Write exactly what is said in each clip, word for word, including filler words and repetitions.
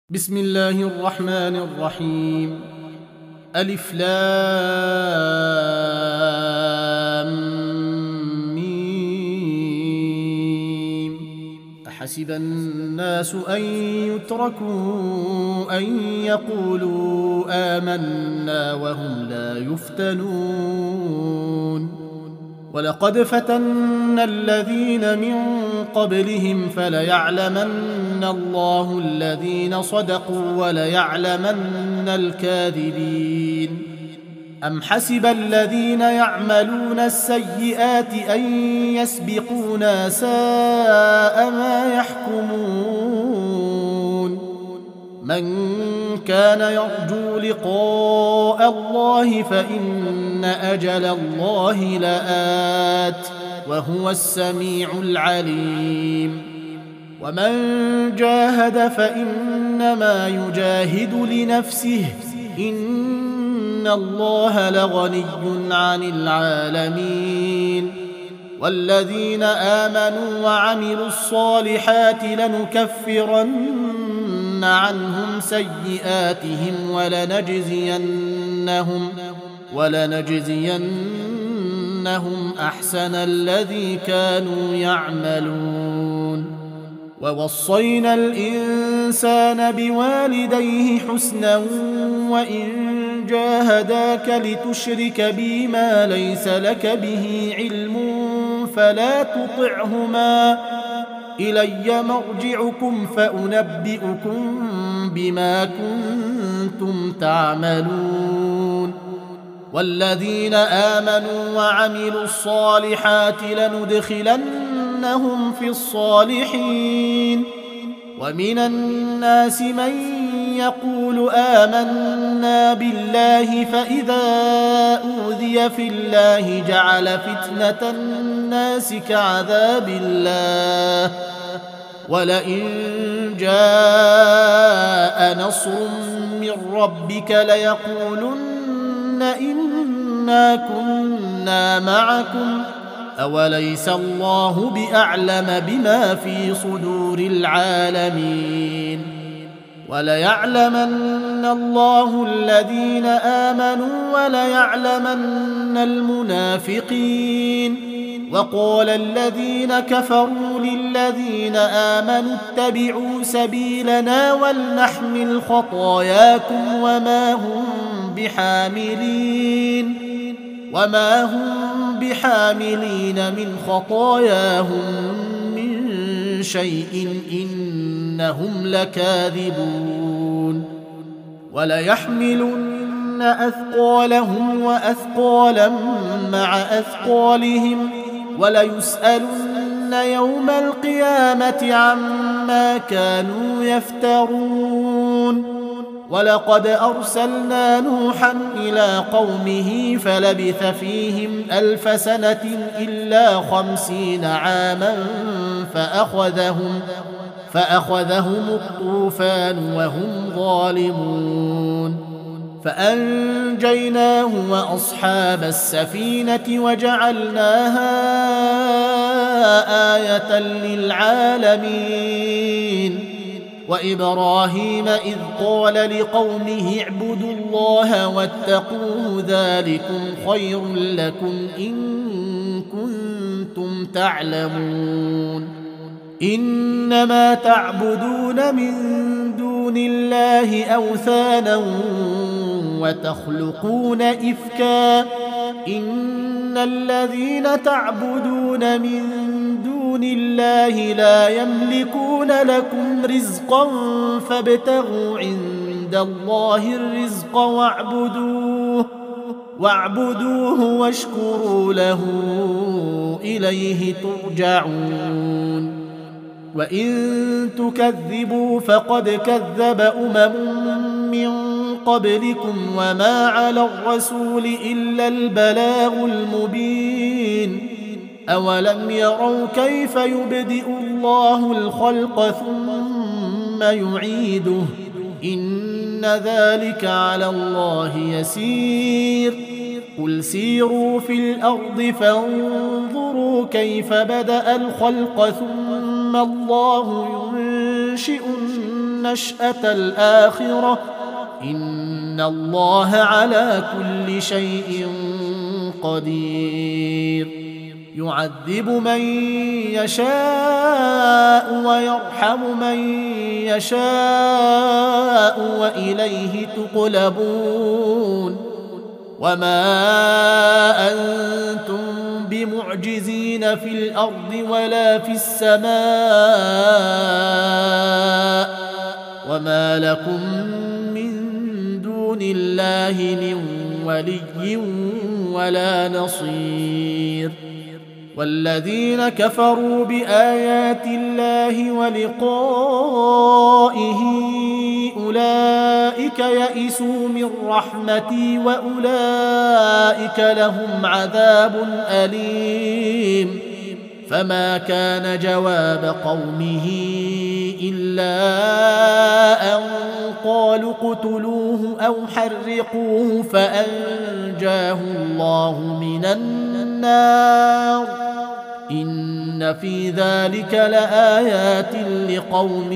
بسم الله الرحمن الرحيم. ألف لام ميم. أحسب الناس أن يتركوا أن يقولوا آمنا وهم لا يفتنون. ولقد فتنا الذين من قبلهم فليعلمن الله الذين صدقوا وليعلمن الكاذبين. أم حسب الذين يعملون السيئات أن يسبقونا ساء ما يحكمون. من كان يرجو لقاء الله فإن أجل الله لآت وهو السميع العليم. ومن جاهد فإنما يجاهد لنفسه إن الله لغني عن العالمين. والذين آمنوا وعملوا الصالحات لنكفرن عنهم سيئاتهم ولنجزينهم ولنجزينهم أحسن الذي كانوا يعملون. ووصينا الإنسان بوالديه حسنا وإن جاهداك لتشرك بي ما ليس لك به علم فلا تطعهما إلي مرجعكم فأنبئكم بما كنتم تعملون. والذين آمنوا وعملوا الصالحات لندخلنهم في الصالحين. ومن الناس من يقول آمنا بالله فإذا أوذي في الله جعل فتنة الناس كعذاب الله ولئن جاء نصر من ربك ليقولن إنا كنا معكم أوليس الله بأعلم بما في صدور العالمين. وليعلمن الله الذين آمنوا وليعلمن المنافقين. وقال الذين كفروا للذين آمنوا اتبعوا سبيلنا ولنحمل خطاياكم وما هم بحاملين وما هم بحاملين من خطاياهم من شيء إنهم لكاذبون. وليحملن أثقالهم وأثقالا مع أثقالهم وليسألن يوم القيامة عما كانوا يفترون. ولقد أرسلنا نوحا إلى قومه فلبث فيهم ألف سنة إلا خمسين عاما فأخذهم, فأخذهم الطوفان وهم ظالمون. فأنجيناه وأصحاب السفينة وجعلناها آية للعالمين. وإبراهيم إذ قال لقومه اعبدوا الله واتقوه ذلكم خير لكم إن كنتم تعلمون. إنما تعبدون من دون الله أوثانا وتخلقون إفكا إن الذين تعبدون من دون الله لا يملكون لكم رزقا فابتغوا عند الله الرزق واعبدوه واعبدوه واشكروا له إليه ترجعون. وإن تكذبوا فقد كذب أمم من قبلكم وما على الرسول إلا البلاغ المبين. أولم يروا كيف يبدئ الله الخلق ثم يعيده إن ذلك على الله يسير. قل سيروا في الأرض فانظروا كيف بدأ الخلق ثم الله ينشئ نشأة الآخرة إن الله على كل شيء قدير يعذب من يشاء ويرحم من يشاء وإليه تقلبون وما أنتم بمعجزين في الأرض ولا في السماء وما لكم من دون الله من ولي ولا نصير والذين كفروا بآيات الله ولقائه أولئك يئسوا من رحمتي وأولئك لهم عذاب أليم فما كان جواب قومه إلا أن قالوا اقتلوه أو حرقوه فأنجاه الله من النار إن في ذلك لآيات لقوم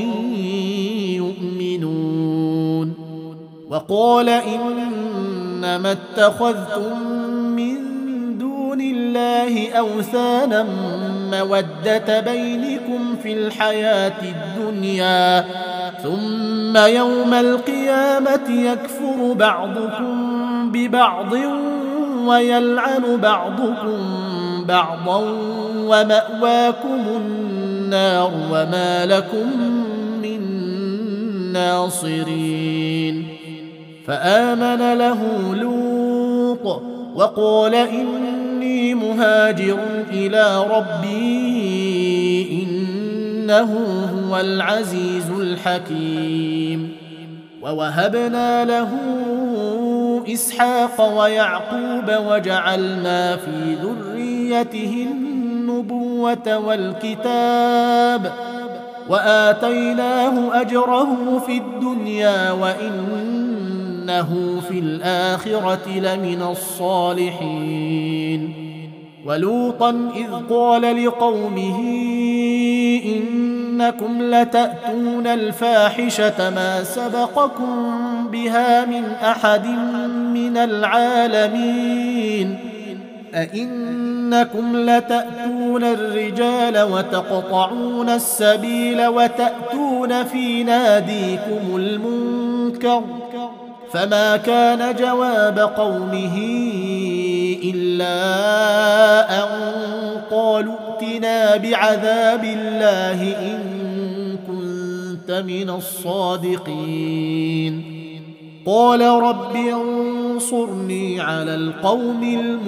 يؤمنون وقال إنما اتخذتم من دون الله أوثانا مودة بينكم في الحياة الدنيا ثم يوم القيامة يكفر بعضكم ببعض ويلعن بعضكم بعضا ومأواكم النار وما لكم من ناصرين فآمن له لوط وقال إني مهاجر إلى ربي إنه هو العزيز الحكيم ووهبنا له إسحاق ويعقوب وجعلنا في ذريته النبوة والكتاب وآتيناه أجره في الدنيا وإنه في الآخرة لمن الصالحين ولوطا إذ قال لقومه إنكم لتأتون الفاحشة ما سبقكم بها من أحد من العالمين أئنكم لتأتون الرجال وتقطعون السبيل وتأتون في ناديكم المنكر فما كان جواب قومه إلا أن قالوا ائتنا بعذاب الله إن كنت من الصادقين قال رب انصرني على القوم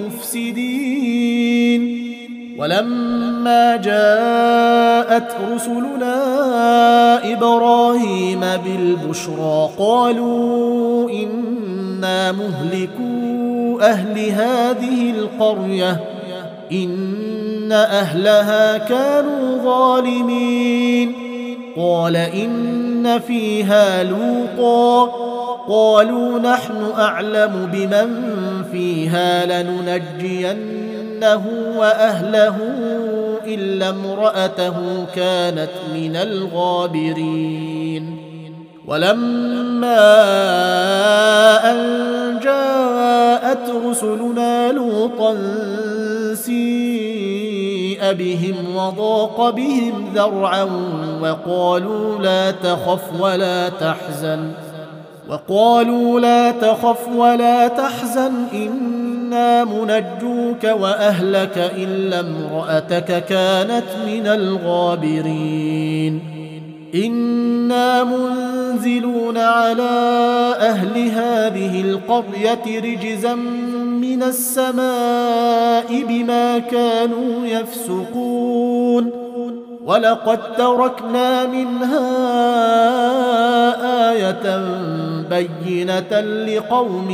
المفسدين ولما جاءت رسلنا إبراهيم بالبشرى قالوا إنا مهلكو أهل هذه القرية إن أهلها كانوا ظالمين قال إن فيها لوطا قالوا نحن أعلم بمن فيها لننجينه وأهله إلا امرأته كانت من الغابرين ولما أن جاءت رسلنا لوطا سيء بهم وضاق بهم ذرعا وقالوا لا تخف ولا تحزن وقالوا لا تخف ولا تحزن إنا منجوك وأهلك إلا امرأتك كانت من الغابرين إنا منزلون على أهل هذه القرية رجزا من السماء بما كانوا يفسقون ولقد تركنا منها آية بينة لقوم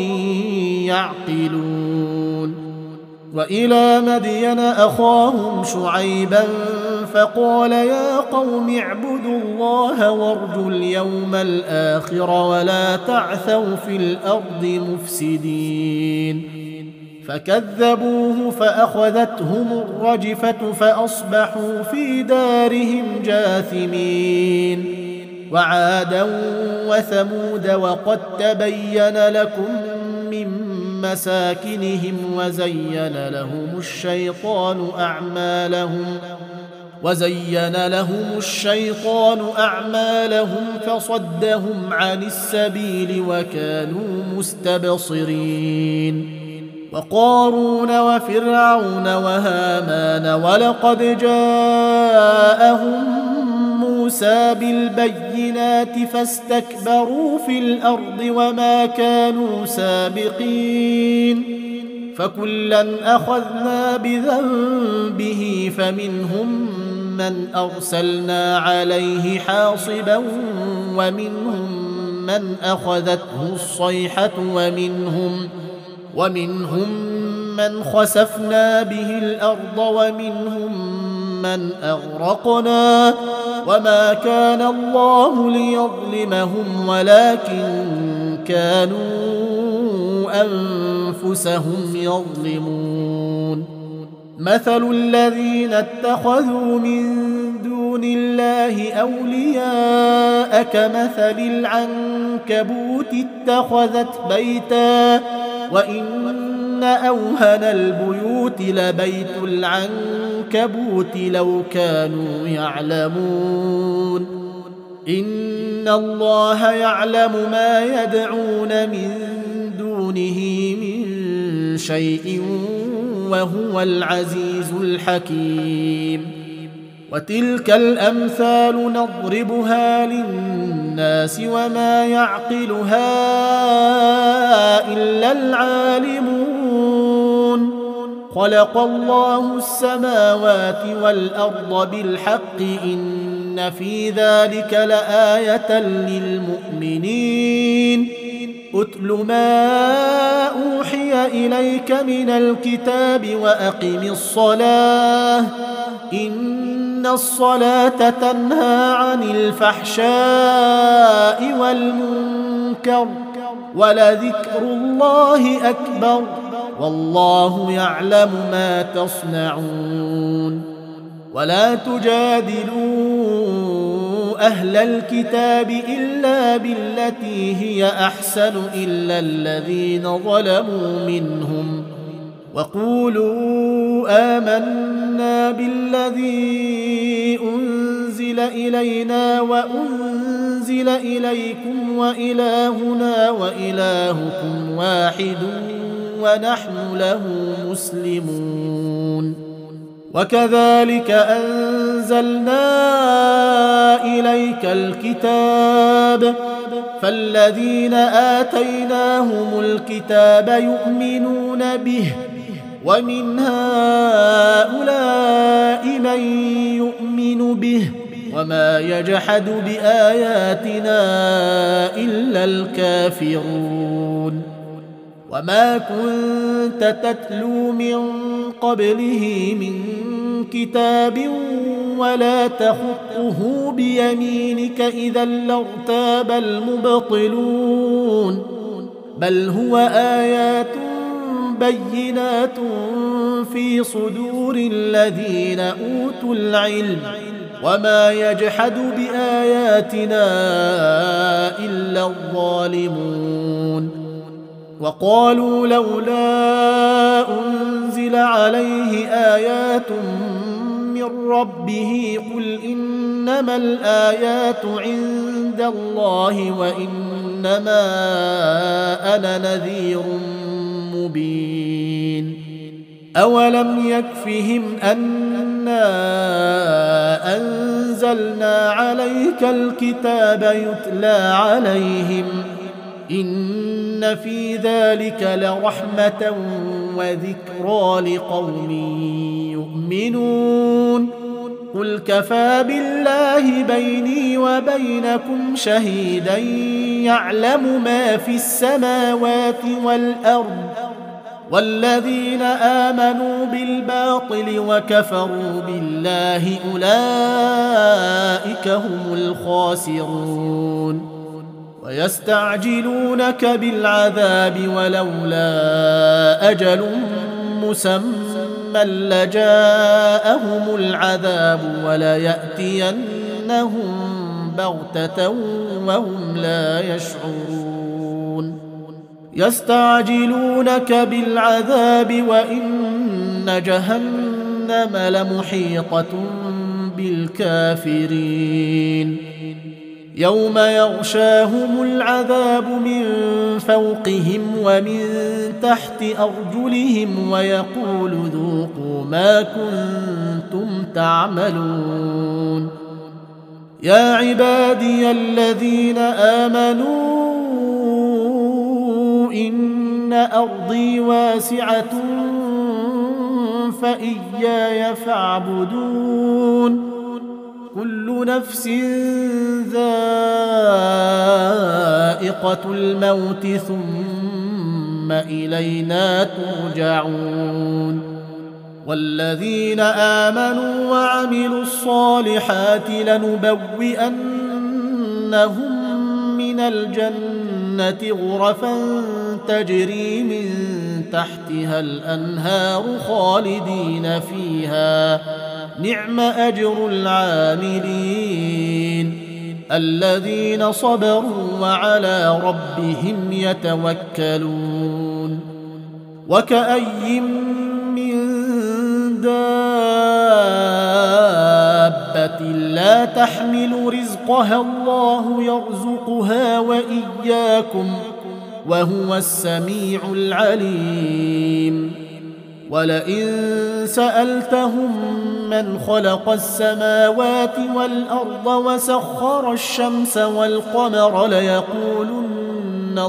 يعقلون وإلى مدين أخاهم شعيبا فقال يا قوم اعبدوا الله وارجوا اليوم الآخر ولا تعثوا في الأرض مفسدين فكذبوه فأخذتهم الرجفة فأصبحوا في دارهم جاثمين وعادا وثمود وقد تبين لكم من مساكنهم وزين لهم الشيطان أعمالهم وزين لهم الشيطان أعمالهم فصدهم عن السبيل وكانوا مستبصرين وقارون وفرعون وهامان ولقد جاءهم موسى بالبينات فاستكبروا في الأرض وما كانوا سابقين فكلا أخذنا بذنبه فمنهم من أرسلنا عليه حاصبا ومنهم من أخذته الصيحة ومنهم ومنهم من خسفنا به الأرض ومنهم من أغرقنا وما كان الله ليظلمهم ولكن كانوا أنفسهم يظلمون مثل الذين اتخذوا من دون الله أولياء كمثل العنكبوت اتخذت بيتا وإن أوهن البيوت لبيت العنكبوت لو كانوا يعلمون إن الله يعلم ما يدعون من دونه من شيء وهو العزيز الحكيم وتلك الأمثال نضربها للناس وما يعقلها إلا العالمون خلق الله السماوات والأرض بالحق إن في ذلك لآية للمؤمنين أتل ما أوحي إليك من الكتاب وأقم الصلاة إن الصلاة تنهى عن الفحشاء والمنكر ولذكر الله أكبر والله يعلم ما تصنعون ولا تجادلوا أهل الكتاب إلا بالتي هي أحسن إلا الذين ظلموا منهم وقولوا آمنا بالذي أنزل إلينا وأنزل إليكم وإلهنا وإلهكم واحد ونحن له مسلمون وكذلك أنزلنا إليك الكتاب فالذين آتيناهم الكتاب يؤمنون به ومن هؤلاء من يؤمن به وما يجحد بآياتنا إلا الكافرون وما كنت تتلو من قبله من كتاب ولا تخطه بيمينك إذا لارتاب المبطلون بل هو آيات بينات في صدور الذين أوتوا العلم وما يجحد بآياتنا إلا الظالمون وقالوا لولا أنزل عليه آيات من ربه قل إنما الآيات عند الله وإنما أنا نذير مبين أولم يكفهم أنا أنزلنا عليك الكتاب يتلى عليهم إن في ذلك لرحمة وذكرى لقوم يؤمنون قل كفى بالله بيني وبينكم شهيدا يعلم ما في السماوات والأرض والذين آمنوا بالباطل وكفروا بالله أولئك هم الخاسرون ويستعجلونك بالعذاب ولولا أجل مسمى لجاءهم العذاب وليأتينهم بغتة وهم لا يشعرون يستعجلونك بالعذاب وإن جهنم لمحيطة بالكافرين يوم يغشاهم العذاب من فوقهم ومن تحت أرجلهم ويقول ذوقوا ما كنتم تعملون يا عبادي الذين آمنوا إن أرضي واسعة فإياي فاعبدون كل نفس ذائقة الموت ثم إلينا ترجعون والذين آمنوا وعملوا الصالحات لنبوئنهم من الجنة غرفا تجري من تحتها الأنهار خالدين فيها نعم أجر العاملين الذين صبروا وعلى ربهم يتوكلون وكأي من دابة لا تحمل رزقها الله يرزقها وإياكم وهو السميع العليم ولئن سألتهم من خلق السماوات والأرض وسخر الشمس والقمر ليقولن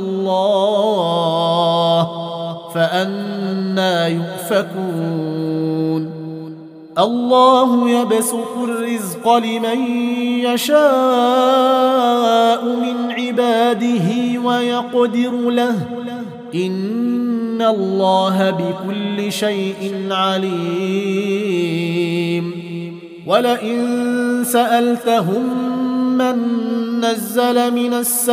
الله فأنى يؤفكون الله يبسط الرزق لمن يشاء من عباده ويقدر له إن الله بكل شيء عليم ولئن سألتهم من نزل من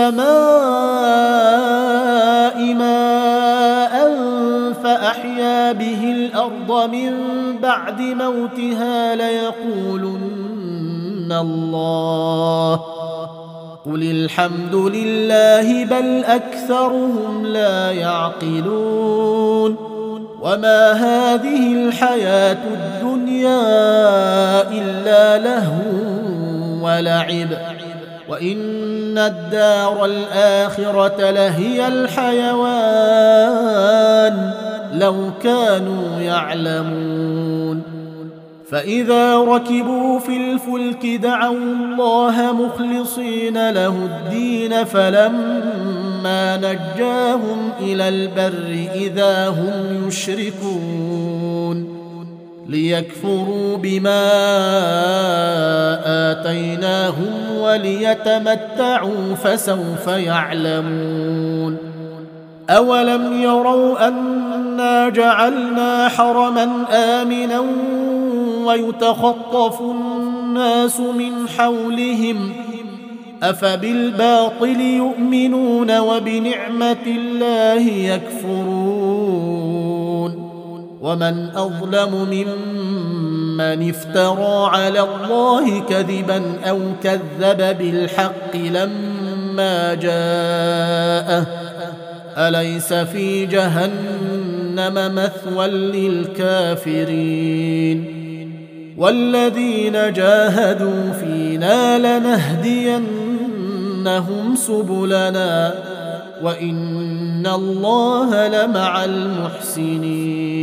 السماء ماء فأحيا به الأرض من بعد موتها ليقولن الله قل الحمد لله بل أكثرهم لا يعقلون وما هذه الحياة الدنيا إلا لهو ولعب وإن الدار الآخرة لهي الحيوان لو كانوا يعلمون فإذا ركبوا في الفلك دعوا الله مخلصين له الدين فلما نجاهم إلى البر إذا هم يشركون ليكفروا بما آتيناهم وليتمتعوا فسوف يعلمون أولم يروا أنا جعلنا حرما آمنا ويتخطف الناس من حولهم أفبالباطل يؤمنون وبنعمة الله يكفرون ومن أظلم ممن افترى على الله كذبا أو كذب بالحق لما جاءه أليس في جهنم مثوى للكافرين والذين جاهدوا فينا لنهدينهم سبلنا وإن الله لمع المحسنين